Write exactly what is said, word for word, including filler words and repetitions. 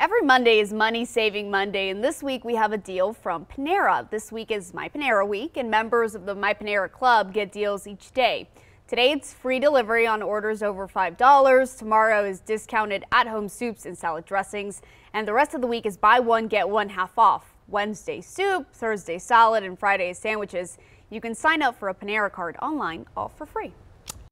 Every Monday is Money Saving Monday, and this week we have a deal from Panera. This week is My Panera Week, and members of the My Panera Club get deals each day. Today it's free delivery on orders over five dollars. Tomorrow is discounted at-home soups and salad dressings, and the rest of the week is buy one, get one half off. Wednesday soup, Thursday salad, and Friday sandwiches. You can sign up for a Panera card online, all for free.